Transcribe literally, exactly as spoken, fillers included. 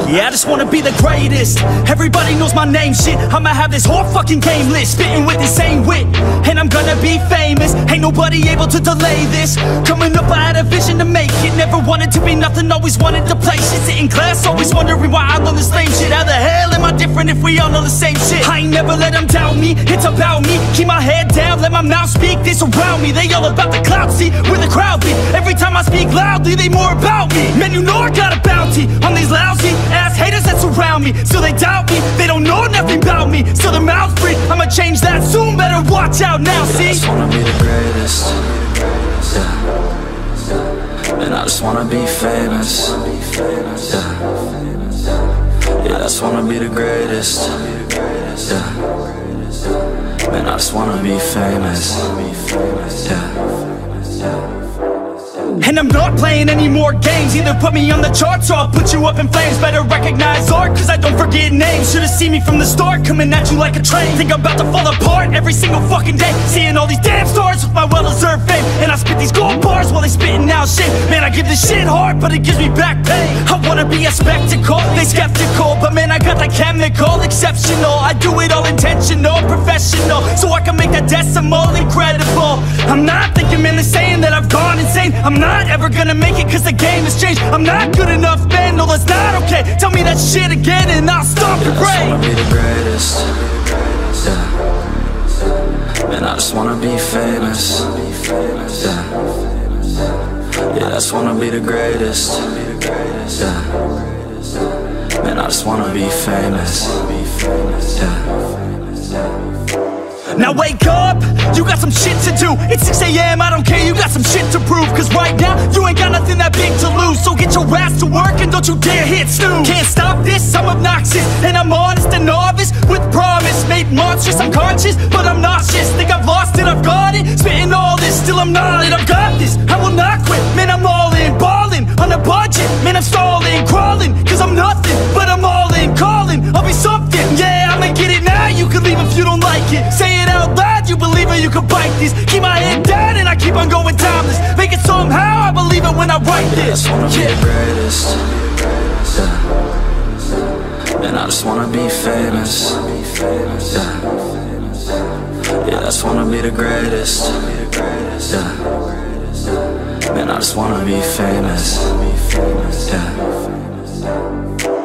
Yeah, I just wanna be the greatest. Everybody knows my name, shit. I'ma have this whole fucking game list, spitting with insane wit, and I'm gonna be famous. Ain't nobody able to delay this. Coming up I had a vision to make it. Never wanted to be nothing, always wanted to play shit. Sit in class, always wondering why I learn the same shit. How the hell am I different if we all know the same shit? I ain't never let them doubt me, it's about me. Keep my head down, let my mouth speak. They surround me, they all about the clout, see where the crowd be. Every time I speak loudly, they more about me. Man, you know I got a bounty on these lousy ass haters that surround me. So they doubt me, they don't know nothing about me. So their mouths free, I'ma change that soon. Better watch out now, see? Yeah, I just wanna be the greatest. Yeah. And I just wanna be famous. Yeah. Yeah, I just wanna be the greatest. Yeah. Man, I just wanna be famous. Yeah. And I'm not playing any more games. Either put me on the charts or I'll put you up in flames. Better recognize art, cause I don't forget names. Should've seen me from the start, coming at you like a train. Think I'm about to fall apart every single fucking day. Seeing all these damn stars with my well-deserved fame. And I spit these gold bars while they spitting out shit. Man, I give this shit hard, but it gives me back pain. I wanna be a spectacle, they skeptical, but man, I got that chemical, exceptional. I do it all intentional, professional, so I can make that decimal incredible. I'm not thinking, man, they're saying that I've gone insane. I'm not ever gonna make it cause the game has changed. I'm not good enough, man, no that's not okay. Tell me that shit again and I'll stop your brain. I just wanna be the greatest. Yeah. Man, I just wanna be famous. Yeah. Yeah, I just wanna be the greatest. Yeah. Man, I just wanna be famous. Yeah. Now wake up, you got some shit to do. It's six A M, I don't care, you got some shit to prove. Cause right now, you ain't got nothing that big to lose. So get your ass to work and don't you dare hit snooze. Can't stop this, I'm obnoxious, and I'm honest and novice. With promise, made monstrous, I'm conscious, but I'm nauseous. Think I've lost it, I've got it. Spitting all this, still I'm not it, I've got this. I will not quit, man, I'm all in. Ballin', on a budget, man, I'm stalling. Crawling, cause I'm nothing, but I'm all in. Calling, I'll be something, yeah, I'ma get it now. You can leave if you don't like it. Say it out loud, you believe it, you can bite this. Keep my head down and I keep on going timeless. Make it somehow, I believe it when I write this. Yeah, I just wanna be the greatest. Yeah. And I just wanna be famous. Yeah. Yeah, I just wanna be the greatest. Yeah. Man, I just wanna be famous. Yeah.